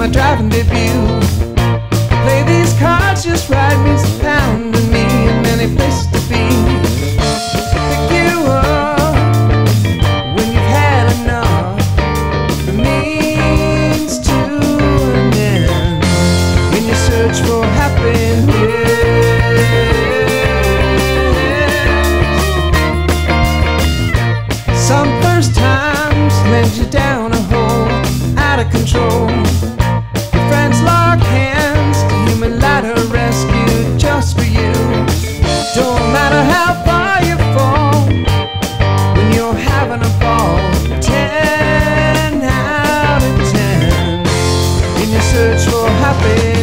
my driving debut. Play these cards just right, means a pound to me, and many places to be. Pick you up when you've had enough. The means to an end when you search for happiness. Some first times led you down a hole out of control. Your friends lock hands to human ladder rescue just for you. Don't matter how far you fall when you're having a ball. 10 out of 10 in your search for happiness.